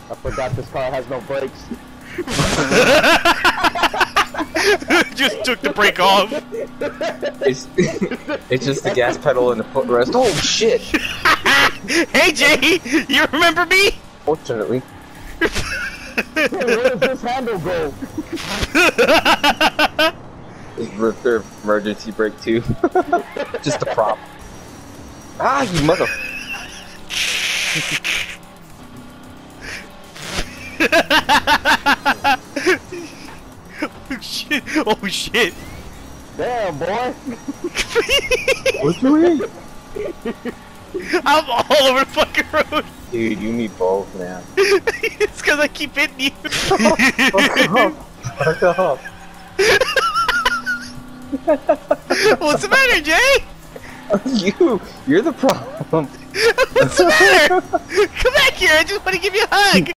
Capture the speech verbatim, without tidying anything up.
I forgot this car has no brakes. Just took the brake off. It's, it's just the gas pedal and the footrest. Oh shit! Hey Jay, you remember me? Fortunately. Hey, where does this handle go? It's reserve emergency brake too. Just a prop. Ah, you mother. Oh shit! Oh shit! Damn, boy. What you eat? I'm all over the fucking road. Dude, you need both, man. It's cause I keep hitting you. Fuck off. What's the matter, Jay? You, you're the problem. What's the matter? Come back here, I just want to give you a hug.